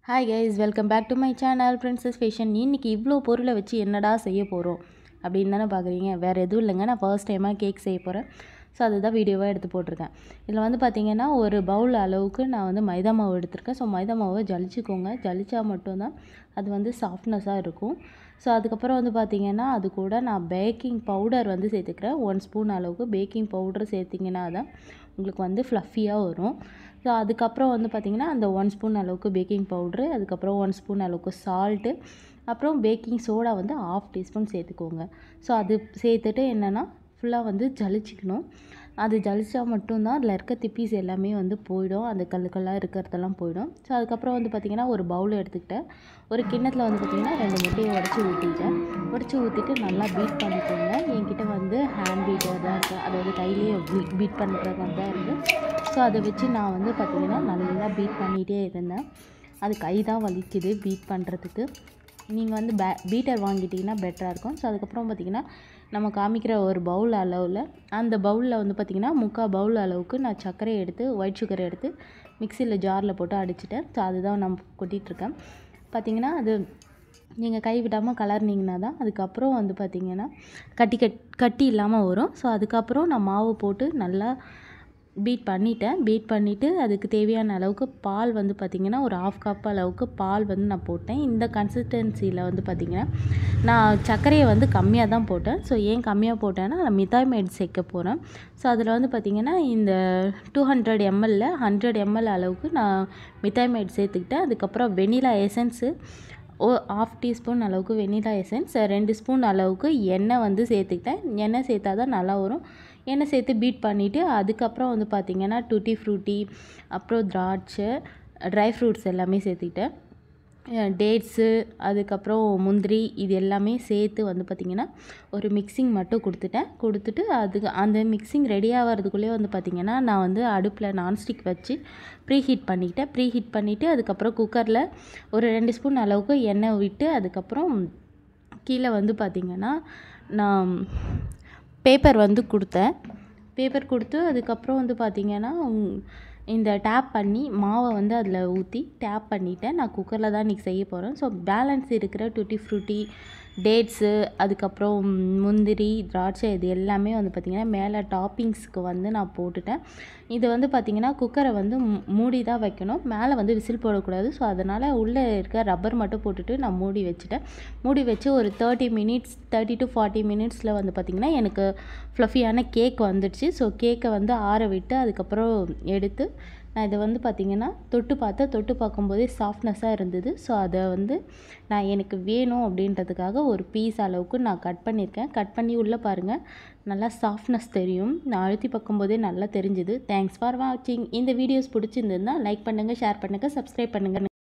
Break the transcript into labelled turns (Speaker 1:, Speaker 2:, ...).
Speaker 1: Hi guys, welcome back to my channel Princess Fashion. இன்னைக்கு இவ்ளோ பொருளை வச்சு என்னடா செய்ய போறோம் அப்படின்னு தானே பார்க்குறீங்க. வேறு எதுவும் இல்லைங்க, நான் ஃபர்ஸ்ட் டைமாக கேக் செய்ய போகிறேன். ஸோ அதுதான் வீடியோவாக எடுத்து போட்டிருக்கேன். இதில் வந்து பார்த்திங்கன்னா ஒரு பவுல் அளவுக்கு நான் வந்து மைதா மாவு எடுத்திருக்கேன். ஸோ மைதா மாவை ஜலிச்சுக்கோங்க, ஜலிச்சா மட்டும்தான் அது வந்து சாஃப்ட்னஸாக இருக்கும். ஸோ அதுக்கப்புறம் வந்து பார்த்திங்கன்னா அது கூட நான் பேக்கிங் பவுடர் வந்து சேர்த்துக்கிறேன். 1 ஸ்பூன் அளவுக்கு பேக்கிங் பவுடர் சேர்த்திங்கன்னா தான் உங்களுக்கு வந்து ஃப்ளஃபியாக வரும். ஸோ அதுக்கப்புறம் வந்து பார்த்திங்கன்னா அந்த 1 ஸ்பூன் அளவுக்கு பேக்கிங் பவுட்ரு, அதுக்கப்புறம் 1 ஸ்பூன் அளவுக்கு சால்ட்டு, அப்புறம் பேக்கிங் சோடா வந்து 1/2 டீஸ்பூன் சேர்த்துக்கோங்க. ஸோ அது சேர்த்துட்டு என்னென்னா ஃபுல்லாக வந்து ஜலிச்சிக்கணும். அது ஜலிச்சா மட்டும்தான் அதில் இருக்க திப்பீஸ் எல்லாமே வந்து போயிடும், அந்த கல்லுக்கெல்லாம் இருக்கிறதெல்லாம் போயிடும். ஸோ அதுக்கப்புறம் வந்து பார்த்திங்கன்னா ஒரு பவுல் எடுத்துக்கிட்டேன். ஒரு கிண்ணத்தில் வந்து பார்த்திங்கன்னா 2 முட்டையை உடச்சி ஊற்றிட்டு நல்லா பீட் பண்ணிக்கோங்க. என்கிட்ட வந்து ஹேண்ட் பீட்டர் தான் இருக்குது, அதாவது கையிலேயே பீட் பண்ணுற மாதிரி தான் இருக்குது. ஸோ அதை வச்சு நான் வந்து பார்த்திங்கன்னா நல்லா பீட் பண்ணிகிட்டே இருந்தேன். அது கை தான் வலிக்குது பீட் பண்ணுறதுக்கு. நீங்கள் வந்து பீட்டர் வாங்கிட்டிங்கன்னா பெட்டராக இருக்கும். ஸோ அதுக்கப்புறம் பார்த்திங்கன்னா நம்ம காமிக்கிற ஒரு பவுல் அளவில், அந்த பவுலில் வந்து பார்த்திங்கன்னா 3/4 பவுல் அளவுக்கு நான் சர்க்கரையை எடுத்து, ஒயிட் சுகரை எடுத்து மிக்சியில் ஜாரில் போட்டு அடிச்சிட்டேன். ஸோ அதுதான் நான் கொட்டிகிட்ருக்கேன். பார்த்திங்கன்னா அது நீங்கள் கை விடாமல் கலர்னிங்கன்னா தான் அதுக்கப்புறம் வந்து பார்த்திங்கன்னா கட்டி இல்லாமல் வரும். ஸோ அதுக்கப்புறம் நான் மாவு போட்டு நல்லா பீட் பண்ணிவிட்டு அதுக்கு தேவையான அளவுக்கு பால் வந்து பார்த்திங்கன்னா ஒரு 1/2 கப் அளவுக்கு பால் வந்து நான் போட்டேன். இந்த கன்சிஸ்டன்சியில் வந்து பார்த்திங்கன்னா நான் சர்க்கரையை வந்து கம்மியாக தான் போட்டேன். ஸோ ஏன் கம்மியாக போட்டேன்னா நான் மித்தாய் மேட் சேர்க்க போகிறேன். ஸோ அதில் வந்து பார்த்திங்கன்னா இந்த 200 ml 100 ml அளவுக்கு நான் மித்தாய் மேட் சேர்த்துக்கிட்டேன். அதுக்கப்புறம் வெனிலா எசன்ஸு 1/2 டீஸ்பூன் அளவுக்கு வெனிலா எசன்ஸ், 2 ஸ்பூன் அளவுக்கு எண்ணெய் வந்து சேர்த்துக்கிட்டேன். எண்ணெய் சேர்த்தா தான் நல்லா வரும். எண்ணெய் சேர்த்து பீட் பண்ணிவிட்டு அதுக்கப்புறம் வந்து பார்த்திங்கன்னா டூட்டி ஃப்ரூட்டி, அப்புறம் திராட்சை, ட்ரை ஃப்ரூட்ஸ் எல்லாமே சேர்த்துக்கிட்டேன். டேட்ஸு, அதுக்கப்புறம் முந்திரி, இது எல்லாமே சேர்த்து வந்து பார்த்திங்கன்னா ஒரு மிக்சிங் மட்டும் கொடுத்துட்டு அந்த மிக்சிங் ரெடி ஆகிறதுக்குள்ளே வந்து பார்த்திங்கன்னா நான் வந்து அடுப்பில் நான்ஸ்டிக் வச்சு ப்ரீஹீட் பண்ணிவிட்டு அதுக்கப்புறம் குக்கரில் ஒரு 2 ஸ்பூன் அளவுக்கு எண்ணெய் விட்டு அதுக்கப்புறம் கீழே வந்து பார்த்திங்கன்னா நான் பேப்பர் வந்து கொடுத்து அதுக்கப்புறம் வந்து பார்த்திங்கன்னா இந்த டேப் பண்ணி மாவை வந்து அதில் ஊற்றி டேப் பண்ணிவிட்டேன். நான் குக்கரில் தான் இன்றைக்கி செய்ய போகிறேன். ஸோ பேலன்ஸ் இருக்கிற டூட்டி ஃப்ரூட்டி, டேட்ஸு, அதுக்கப்புறம் முந்திரி, திராட்சை, இது எல்லாமே வந்து பார்த்திங்கன்னா மேலே டாப்பிங்ஸுக்கு வந்து நான் போட்டுட்டேன். இது வந்து பார்த்திங்கன்னா குக்கரை வந்து மூடி தான் வைக்கணும், மேலே வந்து விசில் போடக்கூடாது. ஸோ அதனால் உள்ளே இருக்க ரப்பர் மட்டும் போட்டுட்டு நான் மூடி வச்சு ஒரு 30 to 40 மினிட்ஸில் வந்து பார்த்திங்கன்னா எனக்கு ஃப்ளஃபியான கேக் வந்துடுச்சு. ஸோ கேக்கை வந்து ஆற விட்டு அதுக்கப்புறம் எடுத்து நான் இதை வந்து பார்த்திங்கன்னா தொட்டு பார்க்கும்போதே சாஃப்ட்னஸாக இருந்தது. ஸோ அதை வந்து நான் எனக்கு வேணும் அப்படின்றதுக்காக ஒரு பீஸ் அளவுக்கு நான் கட் பண்ணி உள்ளே பாருங்கள், நல்லா சாஃப்ட்னஸ் தெரியும். நான் அழுத்தி பார்க்கும்போதே நல்லா தெரிஞ்சுது. தேங்க்ஸ் ஃபார் வாட்சிங். இந்த வீடியோஸ் பிடிச்சிருந்ததுன்னா லைக் பண்ணுங்கள், ஷேர் பண்ணுங்கள், சப்ஸ்கிரைப் பண்ணுங்கள்.